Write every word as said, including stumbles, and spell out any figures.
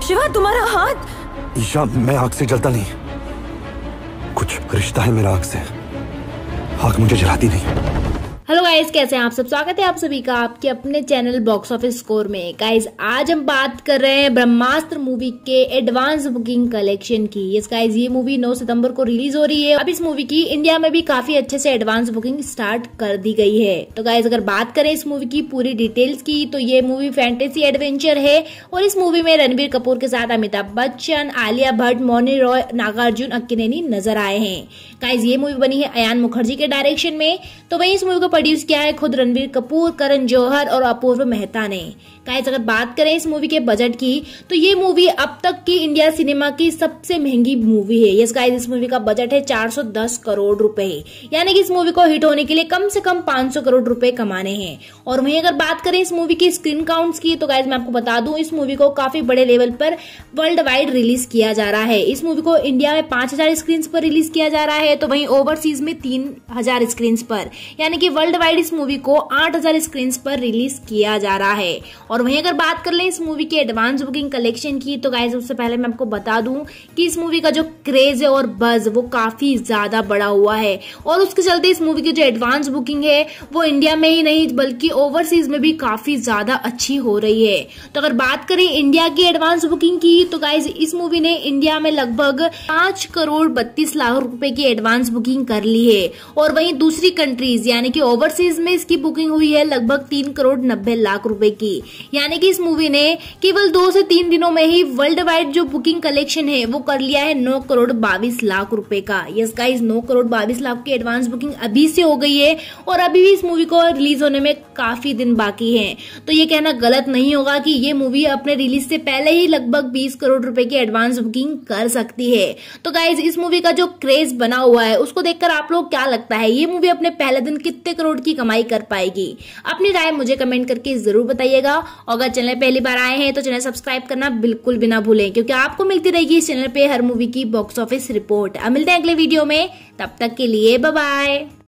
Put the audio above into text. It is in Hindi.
शिवा, तुम्हारा हाथ। ईशा, मैं आग से जलता नहीं, कुछ रिश्ता है मेरा आग से। आग मुझे जलाती नहीं। हेलो गाइस, कैसे हैं आप सब? स्वागत है आप सभी का आपके अपने चैनल बॉक्स ऑफिस स्कोर में। गाइस, आज हम बात कर रहे हैं ब्रह्मास्त्र मूवी के एडवांस बुकिंग कलेक्शन की। यस गाइस, ये मूवी नौ सितंबर को रिलीज हो रही है। अब इस मूवी की इंडिया में भी काफी अच्छे से एडवांस बुकिंग स्टार्ट कर दी गई है। तो गाइस, अगर बात करें इस मूवी की पूरी डिटेल्स की, तो ये मूवी फैंटेसी एडवेंचर है और इस मूवी में रणबीर कपूर के साथ अमिताभ बच्चन, आलिया भट्ट, मौनी रॉय, नागार्जुन अक्किनेनी नजर आए हैं। गाइस, ये मूवी बनी है अयान मुखर्जी के डायरेक्शन में। तो वहीं इस मूवी को प्रोड्यूस किया है खुद रणबीर कपूर, करण जौहर और अपूर्व मेहता ने। गाइस, अगर बात करें इस मूवी के बजट की, तो ये मूवी अब तक की इंडिया सिनेमा की सबसे महंगी मूवी है। यस गाइस, इस मूवी का बजट है चार सौ दस करोड़ रुपए, यानी कि इस मूवी को हिट होने के लिए कम से कम पांच सौ करोड़ रुपए कमाने हैं। और वहीं अगर बात करें इस मूवी की स्क्रीन काउंट्स की, तो गाइस मैं आपको बता दूं, इस मूवी को काफी बड़े लेवल पर वर्ल्ड वाइड रिलीज किया जा रहा है। इस मूवी को इंडिया में पांच हजार स्क्रीन पर रिलीज किया जा रहा है, तो वहीं ओवरसीज में तीन हजार स्क्रीन पर, यानी कि वर्ल्ड वाइड इस मूवी को आठ हजार स्क्रीन पर रिलीज किया जा रहा है। और वहीं अगर बात कर लें इस मूवी के एडवांस बुकिंग कलेक्शन की, तो गाइस उससे पहले मैं आपको बता दूं कि इस मूवी का जो क्रेज है और बज वो काफी ज्यादा बड़ा हुआ है और उसके चलते इस मूवी की जो एडवांस बुकिंग है वो इंडिया में ही नहीं बल्कि ओवरसीज में भी काफी ज्यादा अच्छी हो रही है। तो अगर बात करें इंडिया की एडवांस बुकिंग की, तो गाइस इस मूवी ने इंडिया में लगभग पांच करोड़ बत्तीस लाख रुपए की एडवांस बुकिंग कर ली है। और वहीं दूसरी कंट्रीज यानी कि ओवरसीज में इसकी बुकिंग हुई है लगभग तीन करोड़ नब्बे लाख रुपए की, यानी कि इस मूवी ने केवल दो से तीन दिनों में ही वर्ल्ड वाइड जो बुकिंग कलेक्शन है वो कर लिया है नौ करोड़ बाईस लाख रुपए का। यस गाइस, नौ करोड़ बाईस लाख की एडवांस बुकिंग अभी से हो गई है और अभी भी इस मूवी को रिलीज होने में काफी दिन बाकी है। तो ये कहना गलत नहीं होगा कि ये मूवी अपने रिलीज से पहले ही लगभग बीस करोड़ रुपए की एडवांस बुकिंग कर सकती है। तो गाइस, इस मूवी का जो क्रेज बना हुआ है उसको देखकर आप लोग क्या लगता है, ये मूवी अपने पहले दिन कितने करोड़ की कमाई कर पाएगी? अपनी राय मुझे कमेंट करके जरूर बताइएगा। और अगर चैनल पहली बार आए हैं तो चैनल सब्सक्राइब करना बिल्कुल भी ना भूलें, क्योंकि आपको मिलती रहेगी इस चैनल पे हर मूवी की बॉक्स ऑफिस रिपोर्ट। अब मिलते हैं अगले वीडियो में, तब तक के लिए बाय बाय।